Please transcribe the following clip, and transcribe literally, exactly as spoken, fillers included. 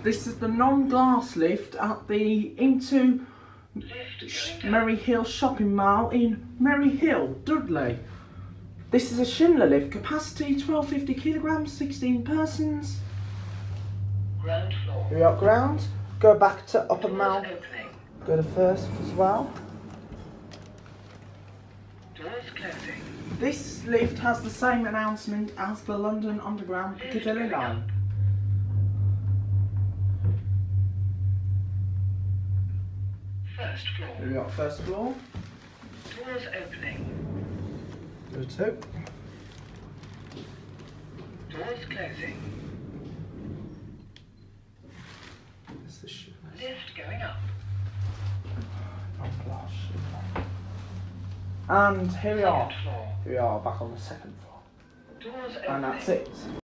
This is the non-glass lift at the Into Merry Hill shopping mall in Merry Hill, Dudley. This is a Schindler lift, capacity twelve fifty kilograms, sixteen persons. Ground floor. Here we are, ground. Go back to upper Doors mall. opening. Go to first as well. Doors closing. This lift has the same announcement as the London Underground Piccadilly line. First floor. Here we are, first floor. Doors opening. Go to two. Doors closing. This is the sh- Lift going up. oh, gosh. And here we are. Second floor. Here we are back on the second floor. Doors opening. And that's it.